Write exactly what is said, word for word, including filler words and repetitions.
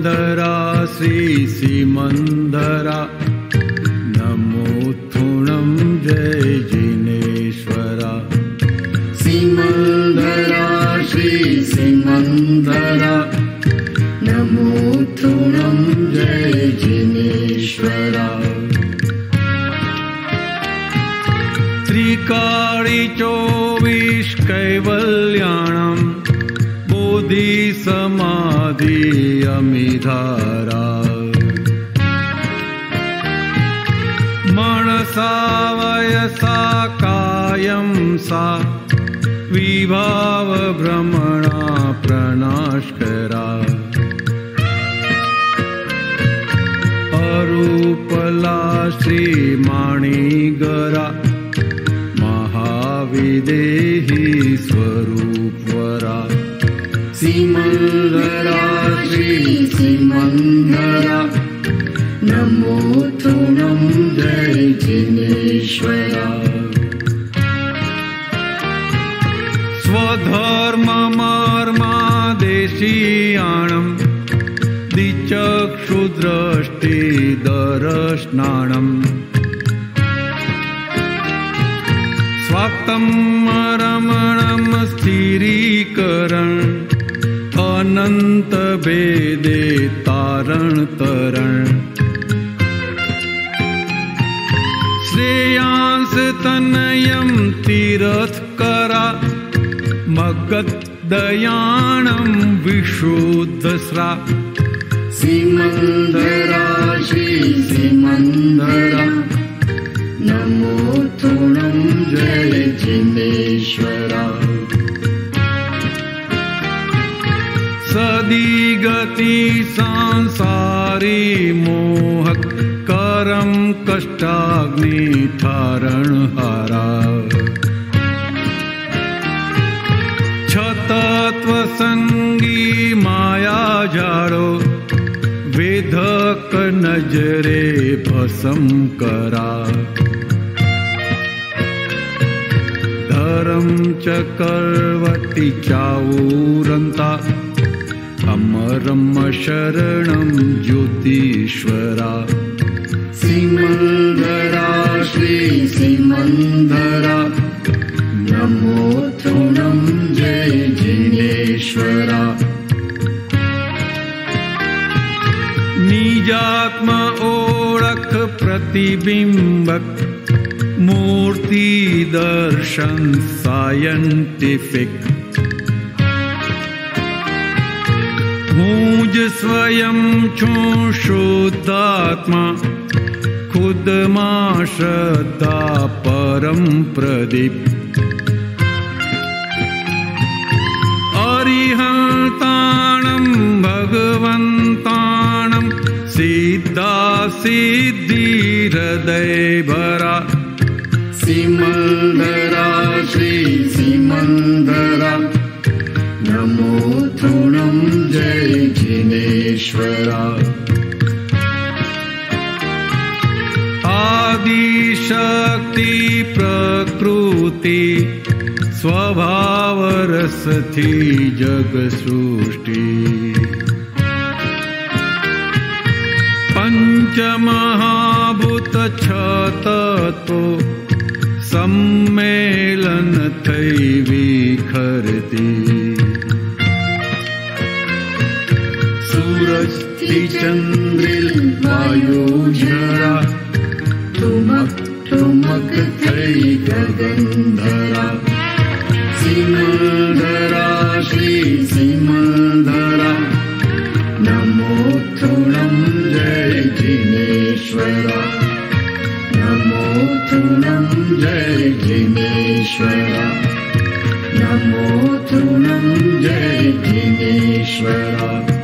सीमंदरा श्री सीमंदरा नमो थुणं जय जिनेश्वरा सीमंदरा श्री सीमंदरा नमो थुणं जय जिनेश्वरा त्रिकाळी चोवीस कैवल्याणं बोधि समाधि अमिधारा मनसा वयसा कायं सा विभाव भ्रमणा प्रनाशकरा अरूपला श्रीमाणिगरा महाविदेहि स्वरूपवरा सीमंदरा श्री सीमंदरा नमो थुणं जय जिनेश्वरा स्वधर्ममर्मादेशीयाणं दिचक्षुदृष्टिदर्शनाणं स्वाक्तं रमणं स्थिरीकरण अनंत भेदे तारण तरण श्रेयांस तनयं तीर्थकरा मगधदयाणं विशुद्धस्रा सीमंदरा श्री सीमंदरा नमो थुणं जय जिनेश्वरा सदिगति सांसारी मोहक करम कष्टाग्नि ठारण हारा छतत्व संगी माया जाड़ो वेधक नजरे भसम करा धर्म चक्रवर्ती चाऊरंता अमरम शरणं ज्योतिश्वरा सीमंदरा श्री सीमंदरा नमो थुणं जय जिनेश्वरा निजात्म ओळख प्रतिबिंबक मूर्ति दर्शन साइंटिफिक मुझ स्वयं छूं शुद्धात्मा खुद मां श्रद्धा परम प्रदीप अरिहंताणं भगवंताणं सिद्धा सिद्धि हृदय भरा सीमंदरा श्री सीमंदरा नमो थुणं जय जिनेश्वरा आदिशक्ति प्रकृति स्वभाव रस थी जग सृष्टि पंचमहाभूत छ तत्व सम्मेलन थई विखरती सूरज थी चंद्रिल वायु झरा ठुमक ठुमक थई गगनधरा सीमंदरा श्री सीमंदरा नमो थुणं जय जिनेश्वरा नमो थुणं जय जिनेश्वरा नमो थुणं जय जिनेश्वरा।